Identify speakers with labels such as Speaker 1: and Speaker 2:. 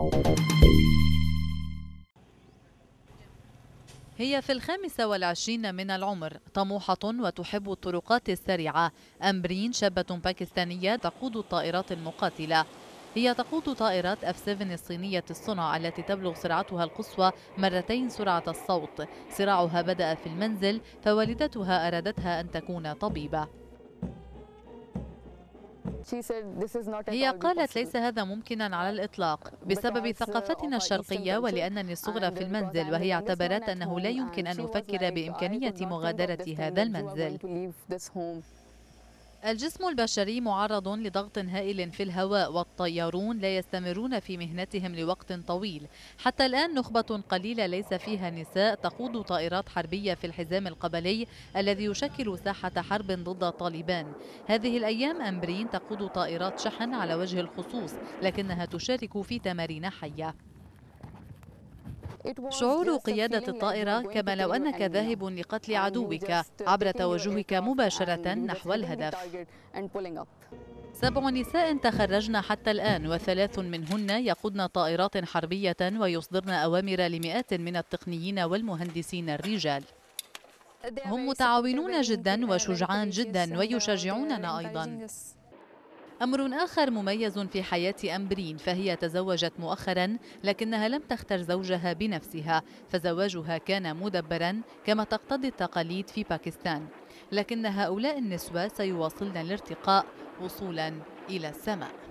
Speaker 1: هي في 25 من العمر، طموحة وتحب الطرقات السريعة. أمبرين شابة باكستانية تقود الطائرات المقاتلة. هي تقود طائرات F-7 الصينية الصنع التي تبلغ سرعتها القصوى مرتين سرعة الصوت. صراعها بدأ في المنزل، فوالدتها أرادتها أن تكون طبيبة. هي قالت: ليس هذا ممكنا على الإطلاق بسبب ثقافتنا الشرقية، ولأنني الصغرى في المنزل، وهي اعتبرت أنه لا يمكن أن أفكر بإمكانية مغادرة هذا المنزل. الجسم البشري معرض لضغط هائل في الهواء، والطيارون لا يستمرون في مهنتهم لوقت طويل. حتى الآن نخبة قليلة ليس فيها نساء تقود طائرات حربية في الحزام القبلي الذي يشكل ساحة حرب ضد طالبان. هذه الأيام أمبرين تقود طائرات شحن على وجه الخصوص، لكنها تشارك في تمارين حية. شعور قيادة الطائرة كما لو أنك ذاهب لقتل عدوك عبر توجهك مباشرة نحو الهدف. 7 نساء تخرجن حتى الآن، و3 منهن يقودن طائرات حربية ويصدرن أوامر لمئات من التقنيين والمهندسين الرجال. هم متعاونون جدا وشجعان جدا ويشجعوننا أيضا. أمر آخر مميز في حياة أمبرين، فهي تزوجت مؤخرا، لكنها لم تختر زوجها بنفسها، فزواجها كان مدبرا كما تقتضي التقاليد في باكستان. لكن هؤلاء النسوة سيواصلن الارتقاء وصولا إلى السماء.